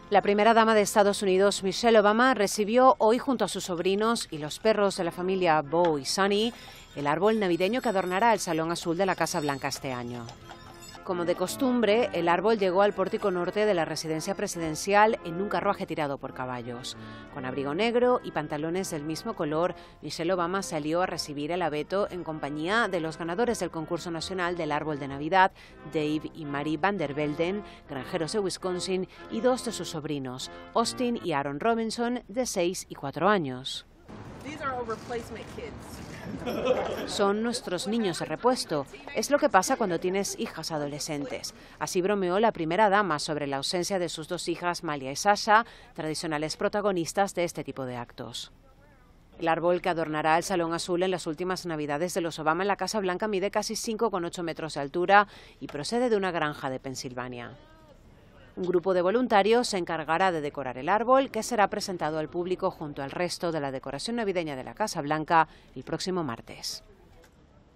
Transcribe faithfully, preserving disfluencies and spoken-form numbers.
La primera dama de Estados Unidos, Michelle Obama, recibió hoy junto a sus sobrinos y los perros de la familia Bo y Sunny el árbol navideño que adornará el Salón Azul de la Casa Blanca este año. Como de costumbre, el árbol llegó al pórtico norte de la residencia presidencial en un carruaje tirado por caballos. Con abrigo negro y pantalones del mismo color, Michelle Obama salió a recibir el abeto en compañía de los ganadores del concurso nacional del árbol de Navidad, Dave y Mary Van der Velden, granjeros de Wisconsin, y dos de sus sobrinos, Austin y Aaron Robinson, de seis y cuatro años. Son nuestros niños de repuesto. Es lo que pasa cuando tienes hijas adolescentes. Así bromeó la primera dama sobre la ausencia de sus dos hijas, Malia y Sasha, tradicionales protagonistas de este tipo de actos. El árbol que adornará el Salón Azul en las últimas Navidades de los Obama en la Casa Blanca mide casi cinco coma ocho metros de altura y procede de una granja de Pensilvania. Un grupo de voluntarios se encargará de decorar el árbol, que será presentado al público junto al resto de la decoración navideña de la Casa Blanca el próximo martes.